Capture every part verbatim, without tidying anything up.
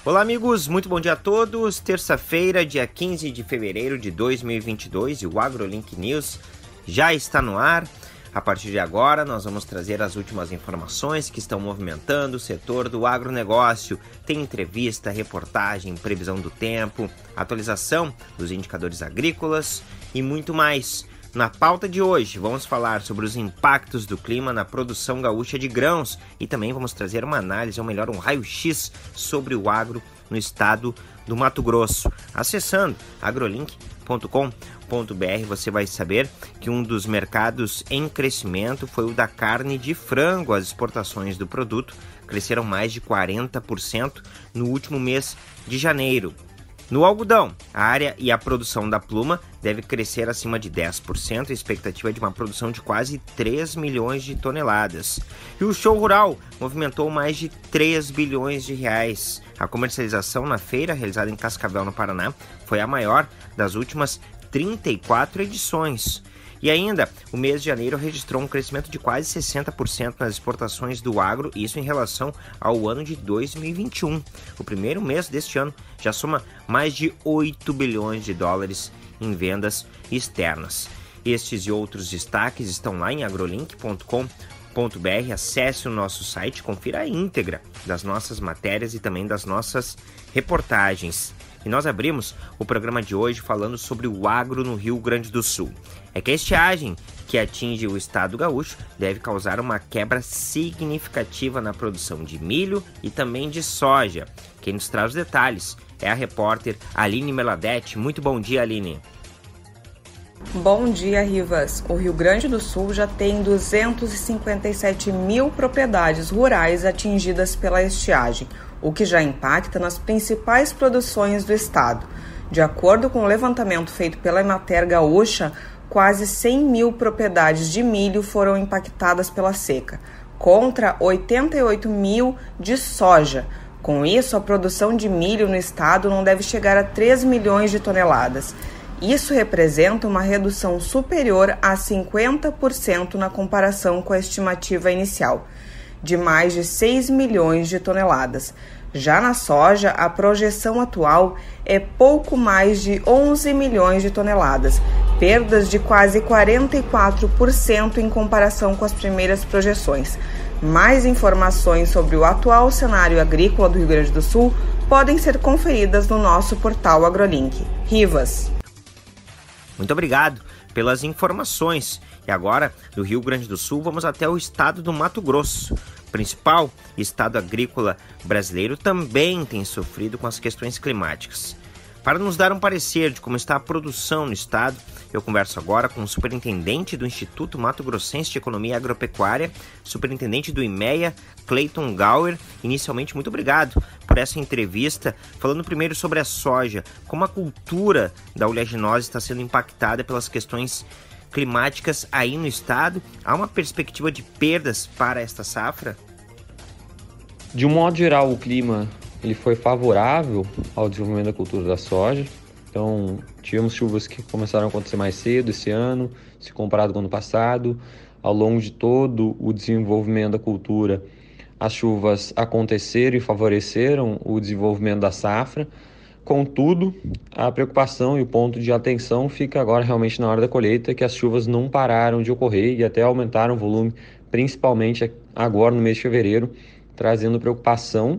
Olá amigos, muito bom dia a todos. Terça-feira, dia quinze de fevereiro de dois mil e vinte e dois e o AgroLink News já está no ar. A partir de agora nós vamos trazer as últimas informações que estão movimentando o setor do agronegócio. Tem entrevista, reportagem, previsão do tempo, atualização dos indicadores agrícolas e muito mais. Na pauta de hoje, vamos falar sobre os impactos do clima na produção gaúcha de grãos e também vamos trazer uma análise, ou melhor, um raio-x sobre o agro no estado do Mato Grosso. Acessando agrolink ponto com ponto br, você vai saber que um dos mercados em crescimento foi o da carne de frango. As exportações do produto cresceram mais de quarenta por cento no último mês de janeiro. No algodão, a área e a produção da pluma deve crescer acima de dez por cento, a expectativa é de uma produção de quase três milhões de toneladas. E o show rural movimentou mais de três bilhões de reais. A comercialização na feira, realizada em Cascavel, no Paraná, foi a maior das últimas trinta e quatro edições. E ainda, o mês de janeiro registrou um crescimento de quase sessenta por cento nas exportações do agro, isso em relação ao ano de dois mil e vinte e um. O primeiro mês deste ano já soma mais de oito bilhões de dólares em vendas externas. Estes e outros destaques estão lá em agrolink ponto com ponto br. Acesse o nosso site, confira a íntegra das nossas matérias e também das nossas reportagens. E nós abrimos o programa de hoje falando sobre o agro no Rio Grande do Sul. É que a estiagem que atinge o estado gaúcho deve causar uma quebra significativa na produção de milho e também de soja. Quem nos traz os detalhes é a repórter Aline Meladete. Muito bom dia, Aline. Bom dia, Rivas. O Rio Grande do Sul já tem duzentos e cinquenta e sete mil propriedades rurais atingidas pela estiagem, o que já impacta nas principais produções do estado. De acordo com o levantamento feito pela Emater Gaúcha, quase cem mil propriedades de milho foram impactadas pela seca, contra oitenta e oito mil de soja. Com isso, a produção de milho no estado não deve chegar a três milhões de toneladas. Isso representa uma redução superior a cinquenta por cento na comparação com a estimativa inicial, de mais de seis milhões de toneladas. Já na soja, a projeção atual é pouco mais de onze milhões de toneladas, perdas de quase quarenta e quatro por cento em comparação com as primeiras projeções. Mais informações sobre o atual cenário agrícola do Rio Grande do Sul podem ser conferidas no nosso portal AgroLink. Rivas. Muito obrigado pelas informações. E agora, do Rio Grande do Sul, vamos até o estado do Mato Grosso. O principal estado agrícola brasileiro também tem sofrido com as questões climáticas. Para nos dar um parecer de como está a produção no estado, eu converso agora com o superintendente do Instituto Mato Grossense de Economia Agropecuária, superintendente do IMEA, Cleiton Gauer. Inicialmente, muito obrigado por essa entrevista. Falando primeiro sobre a soja, como a cultura da oleaginose está sendo impactada pelas questões climáticas aí no estado. Há uma perspectiva de perdas para esta safra? De um modo geral, o clima ele foi favorável ao desenvolvimento da cultura da soja. Então, tivemos chuvas que começaram a acontecer mais cedo esse ano, se comparado com o ano passado. Ao longo de todo o desenvolvimento da cultura, as chuvas aconteceram e favoreceram o desenvolvimento da safra. Contudo, a preocupação e o ponto de atenção fica agora realmente na hora da colheita, que as chuvas não pararam de ocorrer e até aumentaram o volume, principalmente agora no mês de fevereiro, trazendo preocupação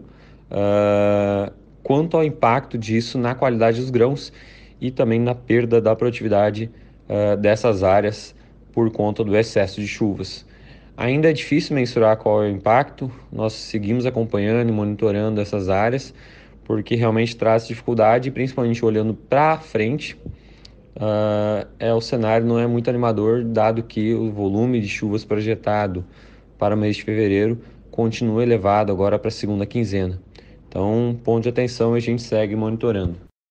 uh, quanto ao impacto disso na qualidade dos grãos e também na perda da produtividade uh, dessas áreas por conta do excesso de chuvas. Ainda é difícil mensurar qual é o impacto, nós seguimos acompanhando e monitorando essas áreas, porque realmente traz dificuldade, principalmente olhando para frente, uh, é, o cenário não é muito animador, dado que o volume de chuvas projetado para o mês de fevereiro continua elevado agora para a segunda quinzena. Então, ponto de atenção, a gente segue monitorando.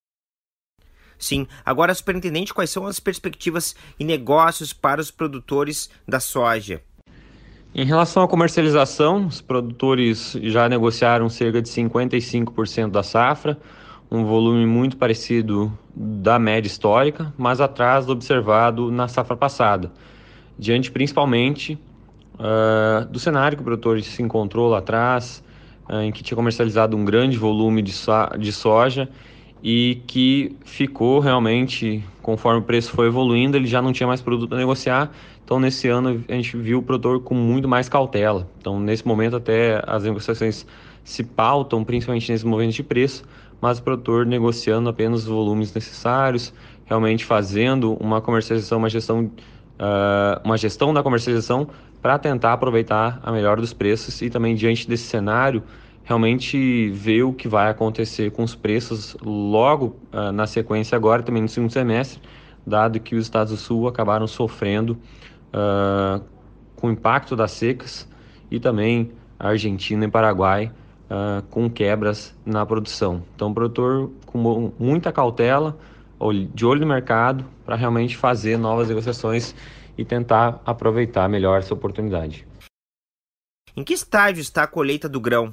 Sim. Agora, superintendente, quais são as perspectivas e negócios para os produtores da soja? Em relação à comercialização, os produtores já negociaram cerca de cinquenta e cinco por cento da safra, um volume muito parecido da média histórica, mas atrás do observado na safra passada, diante principalmente uh, do cenário que o produtor se encontrou lá atrás, em que tinha comercializado um grande volume de, so de soja e que ficou realmente, conforme o preço foi evoluindo, ele já não tinha mais produto a negociar. Então, nesse ano, a gente viu o produtor com muito mais cautela. Então, nesse momento, até as negociações se pautam, principalmente nesse momento de preço, mas o produtor negociando apenas os volumes necessários, realmente fazendo uma comercialização, uma gestão, uh, uma gestão da comercialização para tentar aproveitar a melhor dos preços e também, diante desse cenário, realmente ver o que vai acontecer com os preços logo uh, na sequência agora, também no segundo semestre, dado que os estados do sul acabaram sofrendo uh, com o impacto das secas e também a Argentina e Paraguai uh, com quebras na produção. Então o produtor com muita cautela, de olho no mercado, para realmente fazer novas negociações e tentar aproveitar melhor essa oportunidade. Em que estágio está a colheita do grão?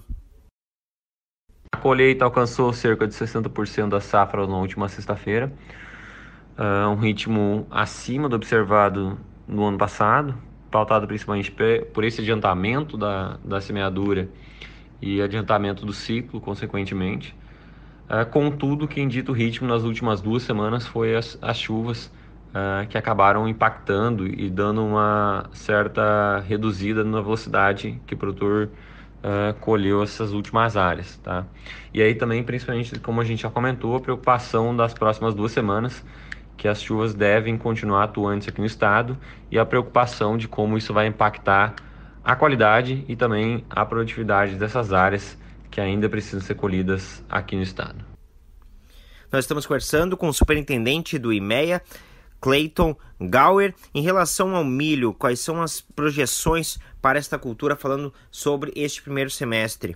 A colheita alcançou cerca de sessenta por cento da safra na última sexta-feira, uh, um ritmo acima do observado no ano passado, pautado principalmente por esse adiantamento da, da semeadura e adiantamento do ciclo, consequentemente. Uh, contudo, quem dita o ritmo nas últimas duas semanas foi as, as chuvas uh, que acabaram impactando e dando uma certa reduzida na velocidade que o produtor Uh, colheu essas últimas áreas, tá? E aí também, principalmente, como a gente já comentou, a preocupação das próximas duas semanas, que as chuvas devem continuar atuantes aqui no estado, e a preocupação de como isso vai impactar a qualidade e também a produtividade dessas áreas que ainda precisam ser colhidas aqui no estado. Nós estamos conversando com o superintendente do IMEA, Clayton Gauer. Em relação ao milho, quais são as projeções para esta cultura, falando sobre este primeiro semestre?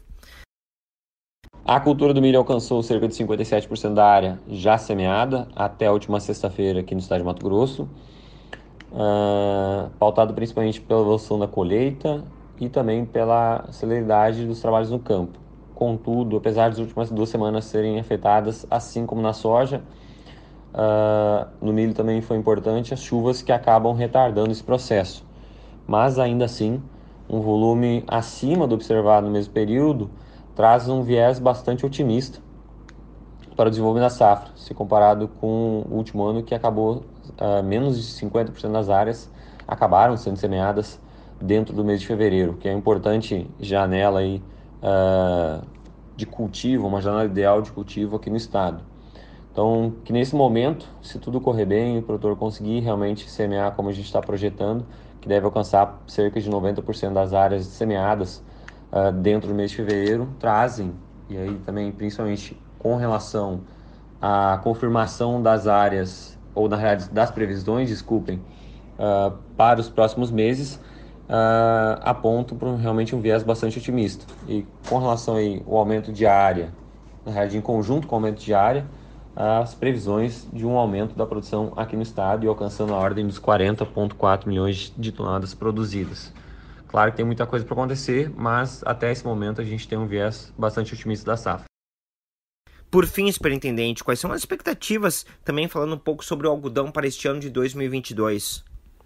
A cultura do milho alcançou cerca de cinquenta e sete por cento da área já semeada até a última sexta-feira aqui no estado de Mato Grosso, uh, pautado principalmente pela evolução da colheita e também pela celeridade dos trabalhos no campo. Contudo, apesar das últimas duas semanas serem afetadas, assim como na soja, Uh, no milho também foi importante as chuvas que acabam retardando esse processo. Mas ainda assim, um volume acima do observado no mesmo período traz um viés bastante otimista para o desenvolvimento da safra, se comparado com o último ano, que acabou uh, menos de cinquenta por cento das áreas acabaram sendo semeadas dentro do mês de fevereiro, que é uma importante janela aí, uh, de cultivo, uma janela ideal de cultivo aqui no estado. Então, que nesse momento, se tudo correr bem, o produtor conseguir realmente semear como a gente está projetando, que deve alcançar cerca de noventa por cento das áreas semeadas uh, dentro do mês de fevereiro, trazem, e aí também principalmente com relação à confirmação das áreas, ou na realidade das previsões, desculpem, uh, para os próximos meses, uh, apontam para realmente um viés bastante otimista. E com relação aí ao aumento de área, na realidade em conjunto com o aumento de área, as previsões de um aumento da produção aqui no estado e alcançando a ordem dos quarenta vírgula quatro milhões de toneladas produzidas. Claro que tem muita coisa para acontecer, mas até esse momento a gente tem um viés bastante otimista da safra. Por fim, superintendente, quais são as expectativas, também falando um pouco sobre o algodão para este ano de dois mil e vinte e dois?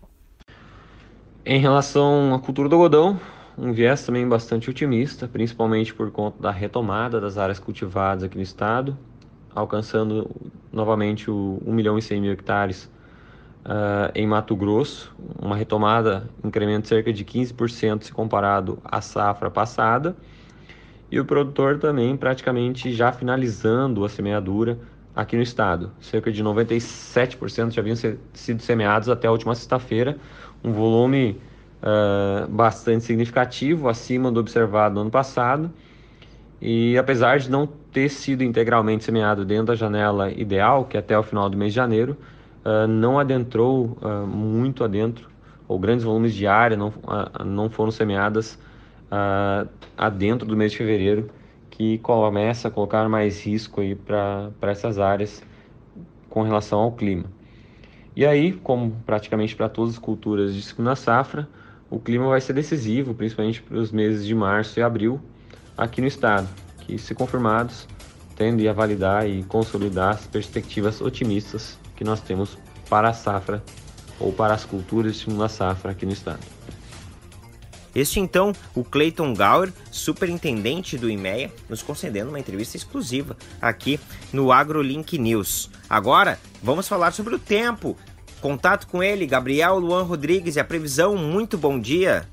Em relação à cultura do algodão, um viés também bastante otimista, principalmente por conta da retomada das áreas cultivadas aqui no estado, alcançando novamente o um milhão e cem mil hectares uh, em Mato Grosso, uma retomada, incremento de cerca de quinze por cento se comparado à safra passada, e o produtor também praticamente já finalizando a semeadura aqui no estado. Cerca de noventa e sete por cento já haviam sido semeados até a última sexta-feira, um volume uh, bastante significativo, acima do observado no ano passado. E apesar de não ter sido integralmente semeado dentro da janela ideal, que é até o final do mês de janeiro, uh, não adentrou uh, muito adentro, ou grandes volumes de área não, uh, não foram semeadas uh, adentro do mês de fevereiro, que começa a colocar mais risco para essas áreas com relação ao clima. E aí, como praticamente para todas as culturas de segunda safra, o clima vai ser decisivo, principalmente para os meses de março e abril, aqui no estado, que, se confirmados, tendem a validar e consolidar as perspectivas otimistas que nós temos para a safra ou para as culturas de segunda safra aqui no estado. Este então, o Clayton Gauer, superintendente do I M E A, nos concedendo uma entrevista exclusiva aqui no AgroLink News. Agora, vamos falar sobre o tempo. Contato com ele, Gabriel Luan Rodrigues, e a previsão. Muito bom dia.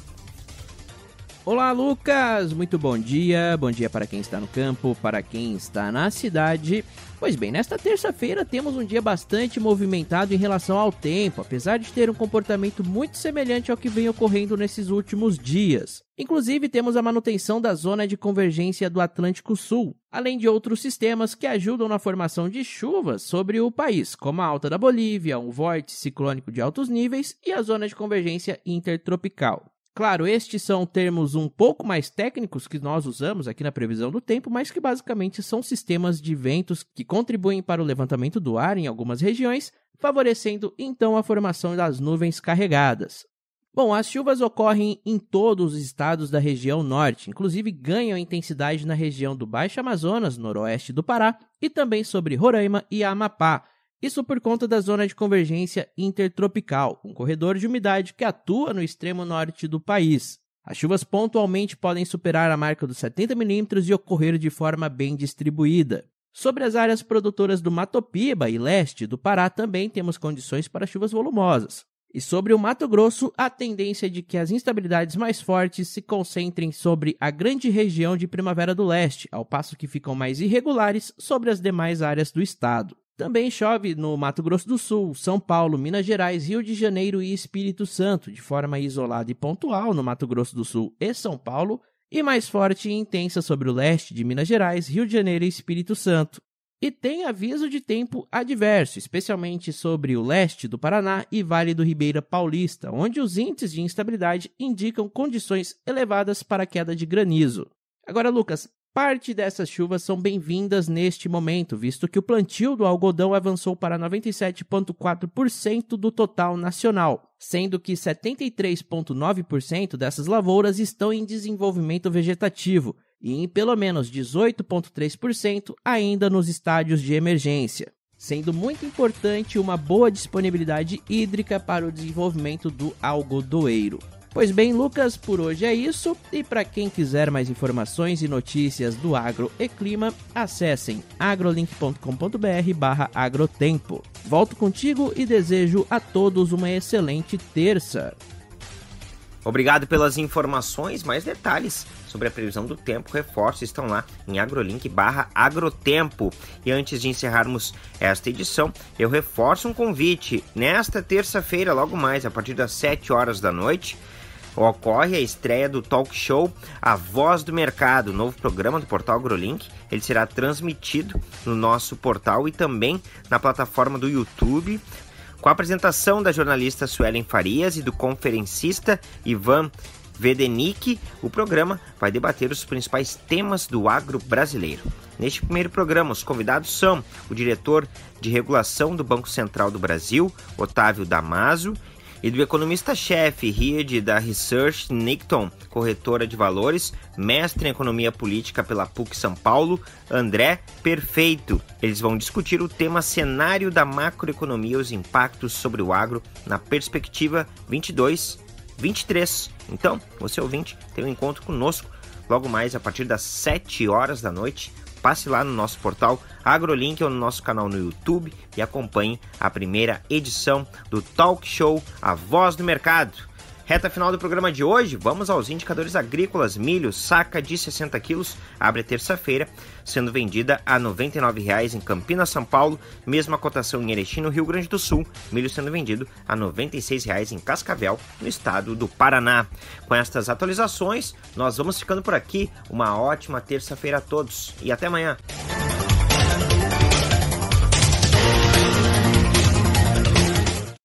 Olá, Lucas, muito bom dia, bom dia para quem está no campo, para quem está na cidade. Pois bem, nesta terça-feira temos um dia bastante movimentado em relação ao tempo, apesar de ter um comportamento muito semelhante ao que vem ocorrendo nesses últimos dias. Inclusive, temos a manutenção da zona de convergência do Atlântico Sul, além de outros sistemas que ajudam na formação de chuvas sobre o país, como a Alta da Bolívia, um vórtice ciclônico de altos níveis e a zona de convergência intertropical. Claro, estes são termos um pouco mais técnicos que nós usamos aqui na previsão do tempo, mas que basicamente são sistemas de ventos que contribuem para o levantamento do ar em algumas regiões, favorecendo então a formação das nuvens carregadas. Bom, as chuvas ocorrem em todos os estados da região norte, inclusive ganham intensidade na região do Baixo Amazonas, noroeste do Pará, e também sobre Roraima e Amapá. Isso por conta da zona de convergência intertropical, um corredor de umidade que atua no extremo norte do país. As chuvas pontualmente podem superar a marca dos setenta milímetros e ocorrer de forma bem distribuída. Sobre as áreas produtoras do Mato Piba e leste do Pará também temos condições para chuvas volumosas. E sobre o Mato Grosso, a tendência é de que as instabilidades mais fortes se concentrem sobre a grande região de Primavera do Leste, ao passo que ficam mais irregulares sobre as demais áreas do estado. Também chove no Mato Grosso do Sul, São Paulo, Minas Gerais, Rio de Janeiro e Espírito Santo, de forma isolada e pontual no Mato Grosso do Sul e São Paulo, e mais forte e intensa sobre o leste de Minas Gerais, Rio de Janeiro e Espírito Santo. E tem aviso de tempo adverso, especialmente sobre o leste do Paraná e Vale do Ribeira Paulista, onde os índices de instabilidade indicam condições elevadas para a queda de granizo. Agora, Lucas, parte dessas chuvas são bem-vindas neste momento, visto que o plantio do algodão avançou para noventa e sete vírgula quatro por cento do total nacional, sendo que setenta e três vírgula nove por cento dessas lavouras estão em desenvolvimento vegetativo e em pelo menos dezoito vírgula três por cento ainda nos estádios de emergência, sendo muito importante uma boa disponibilidade hídrica para o desenvolvimento do algodoeiro. Pois bem, Lucas, por hoje é isso, e para quem quiser mais informações e notícias do agro e clima, acessem agrolink ponto com ponto br barra agrotempo. Volto contigo e desejo a todos uma excelente terça. Obrigado pelas informações. Mais detalhes sobre a previsão do tempo, reforço, estão lá em agrolink barra agrotempo. E antes de encerrarmos esta edição, eu reforço um convite. Nesta terça-feira, logo mais, a partir das sete horas da noite, ocorre a estreia do talk show A Voz do Mercado, novo programa do portal AgroLink. Ele será transmitido no nosso portal e também na plataforma do YouTube, com a apresentação da jornalista Suelen Farias e do conferencista Ivan Vedenic. O programa vai debater os principais temas do agro brasileiro. Neste primeiro programa, os convidados são o diretor de regulação do Banco Central do Brasil, Otávio Damaso, e do economista-chefe Riad da Research Nicton, corretora de valores, mestre em economia política pela P U C São Paulo, André Perfeito. Eles vão discutir o tema cenário da macroeconomia e os impactos sobre o agro na perspectiva vinte e dois vinte e três. Então, você ouvinte, tem um encontro conosco logo mais a partir das sete horas da noite. Passe lá no nosso portal AgroLink ou no nosso canal no YouTube e acompanhe a primeira edição do Talk Show A Voz do Mercado. Reta final do programa de hoje, vamos aos indicadores agrícolas. Milho, saca de sessenta quilos, abre terça-feira, sendo vendida a noventa e nove reais em Campinas, São Paulo. Mesma cotação em Erechim, no Rio Grande do Sul. Milho sendo vendido a noventa e seis reais em Cascavel, no estado do Paraná. Com estas atualizações, nós vamos ficando por aqui. Uma ótima terça-feira a todos e até amanhã.